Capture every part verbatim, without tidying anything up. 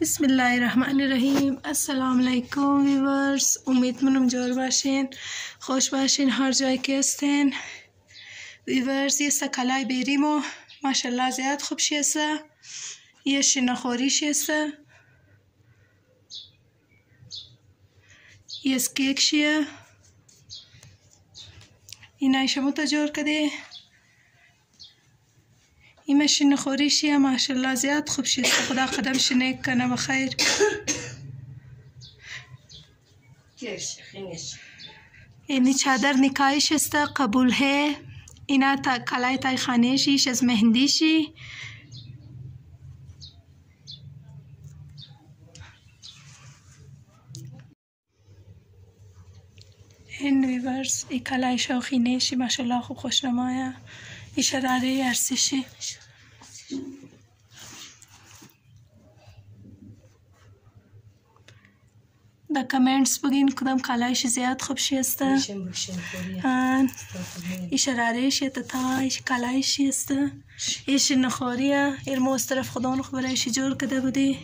बिस्मिल्लाहिर्रहमानिर्रहीम। अस्सलाम वालेकुम व्यूअर्स, उम्मीद منم جور باشین، خوش باشین هر جایی که هستین. ویورز یه سکالای بیریمو ماشاءالله زیاد خوب شیسته، یه شینخوری شیسته، یه سکیک شیه این ایشمو تا جور کده، این شینخوری شیه ماشاءالله زیاد خوب شیسته. خدا قدم شنیک کنه بخیر. اینی چادر نکایی شسته قبول ہے. اینا تا کلای تای خانه شیش از مهندی شی. این ویورز ای کلای شاخینه شی ماشاءالله خوب خوشنمایه. ای شراره ارسی شی. در کامنتس بگین کدام کلایش زیاد خوب شیسته. ای شراره شی تا ای کلایش شیسته. ایش نخوریه. ایر موز طرف خدا نخ برایش جور کده بودی.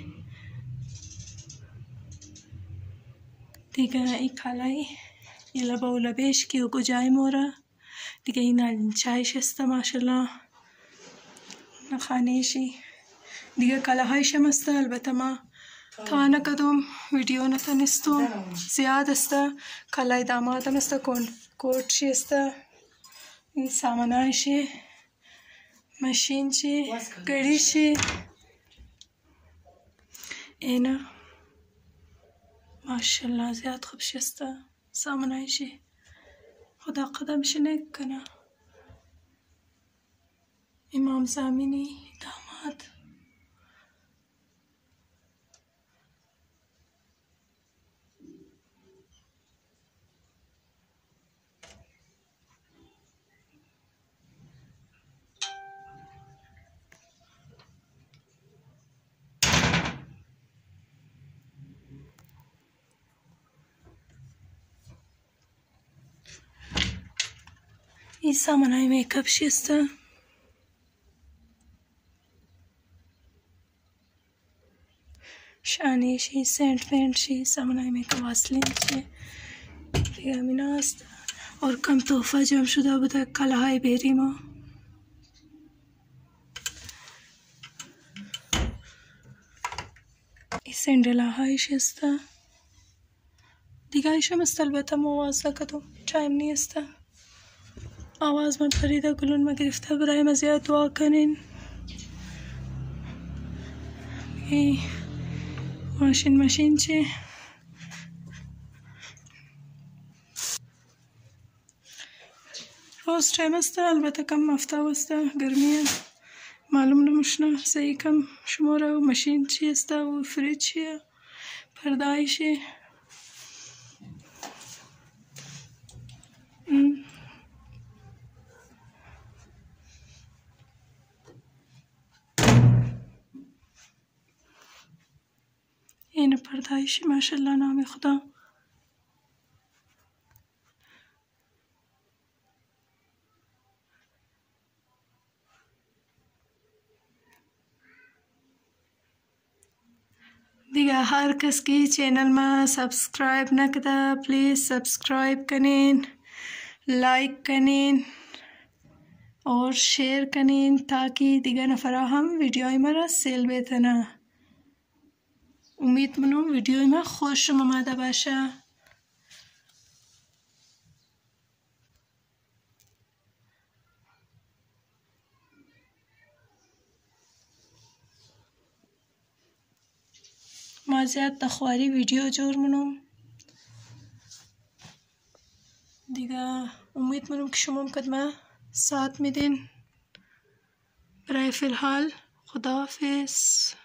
دیگه ای کلای ای لبا و لبیش که و گجای مورا. دیگه این چای شسته ماشاءالله. نخانیشی. دیگه کلاهایش هم است. البته ما تا نکدم ویدیو نتونستم. زیاد است. کلای دامادم است. کن کوچی است. این سامانایشی. ماشینچی. گریشی. اینا ماشاءالله زیاد خوب شسته. سامانایشی. خدا قدمش نیک کنه. امام زمینی داماد. این سامانای میکاپ شیسته. شانیشی سنت فنشی سامانای میکاپ واسلین چی دیگه همین است. اور کم توفه جمع شده بوده کلاهای بیریمو. این سندلا های شیسته. دیگه ایشم است. البته موازه کدوم چایم نیسته. آواز من پریده گلون ما گرفته. برای ما زیاد دعا کنین. ای ماشین ماشین چی روز چایم است. البته کم مفته است. گرمیه معلوم نمشنه. سعی کم شماره و ماشین چی است و فریج چیه پردایشی. این پردایشی ماشاءالله نام خدا. دیگه هر کس که چینل ما سبسکرایب نکده پلیز سبسکرایب کنین، لایک کنین اور شیر کنین تاکه دیگه نفرا هم ویدیوی مرا سیل بتنه. امید منم ویدیوی من خوشم آمده باشه. ما زیاد تخواری ویدیو جور منم. دیگه امید منم که شما هم کدمه ساعت میدین. برای فی الحال خداحافظ.